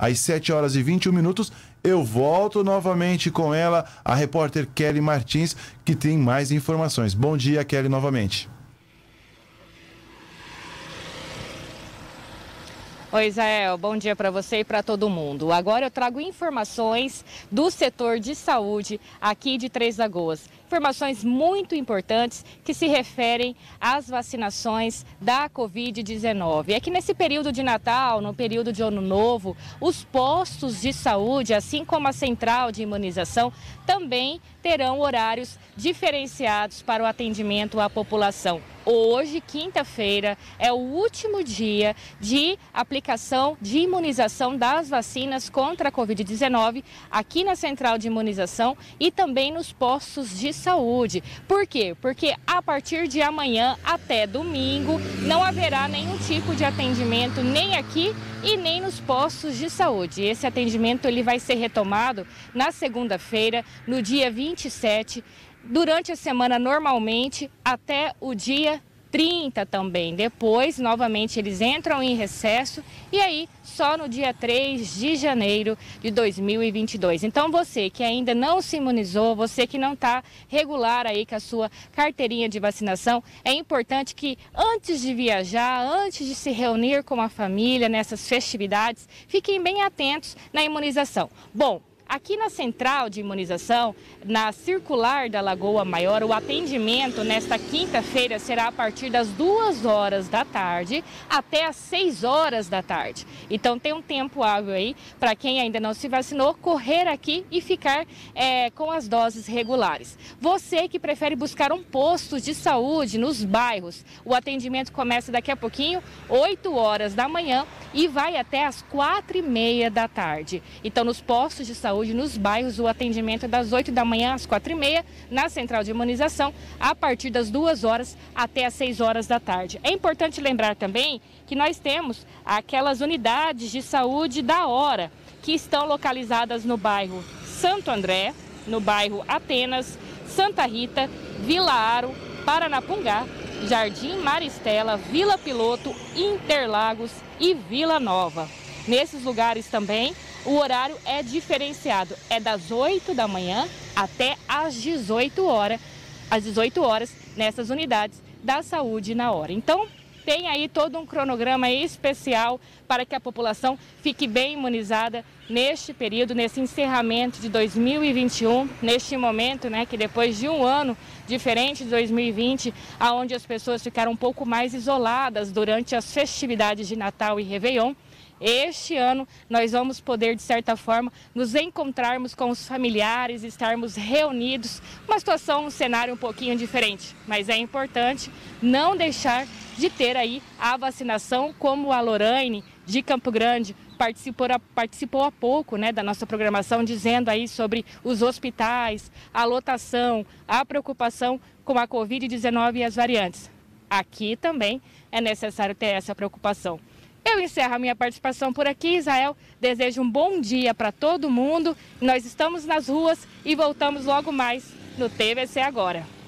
às 7h21, eu volto novamente com ela, a repórter Kelly Martins, que tem mais informações. Bom dia, Kelly, novamente. Oi, Israel, bom dia para você e para todo mundo. Agora eu trago informações do setor de saúde aqui de Três Lagoas. Informações muito importantes que se referem às vacinações da Covid-19. É que nesse período de Natal, no período de Ano Novo, os postos de saúde, assim como a central de imunização, também terão horários diferenciados para o atendimento à população. Hoje, quinta-feira, é o último dia de aplicação de imunização das vacinas contra a Covid-19 aqui na central de imunização e também nos postos de saúde. Por quê? Porque a partir de amanhã até domingo não haverá nenhum tipo de atendimento nem aqui e nem nos postos de saúde. Esse atendimento ele vai ser retomado na segunda-feira, no dia 27, durante a semana normalmente até o dia 30 também. Depois, novamente, eles entram em recesso e aí só no dia 3 de janeiro de 2022. Então, você que ainda não se imunizou, você que não está regular aí com a sua carteirinha de vacinação, é importante que antes de viajar, antes de se reunir com a família nessas festividades, fiquem bem atentos na imunização. Bom, aqui na central de imunização, na circular da Lagoa Maior, o atendimento nesta quinta-feira será a partir das 2h da tarde até as 6h da tarde. Então tem um tempo hábil aí para quem ainda não se vacinou correr aqui e ficar com as doses regulares. Você que prefere buscar um posto de saúde nos bairros, o atendimento começa daqui a pouquinho, 8h da manhã e vai até as 4h30 da tarde. Então nos postos de saúde, nos bairros, o atendimento é das 8 da manhã às 4h30, na central de imunização, a partir das 2h até as 6h da tarde. É importante lembrar também que nós temos aquelas unidades de saúde da hora, que estão localizadas no bairro Santo André, no bairro Atenas, Santa Rita, Vila Aro, Paranapungá, Jardim Maristela, Vila Piloto, Interlagos e Vila Nova. Nesses lugares também, o horário é diferenciado, é das 8 da manhã até às 18h, nessas unidades da saúde na hora. Então, tem aí todo um cronograma especial para que a população fique bem imunizada neste período, nesse encerramento de 2021, neste momento, né, que depois de um ano diferente de 2020, onde as pessoas ficaram um pouco mais isoladas durante as festividades de Natal e Réveillon, este ano nós vamos poder, de certa forma, nos encontrarmos com os familiares, estarmos reunidos, uma situação, um cenário um pouquinho diferente, mas é importante não deixar de ter aí a vacinação, como a Lorraine de Campo Grande participou há pouco, né, da nossa programação, dizendo aí sobre os hospitais, a lotação, a preocupação com a Covid-19 e as variantes. Aqui também é necessário ter essa preocupação. Eu encerro a minha participação por aqui, Israel. Desejo um bom dia para todo mundo. Nós estamos nas ruas e voltamos logo mais no TVC Agora.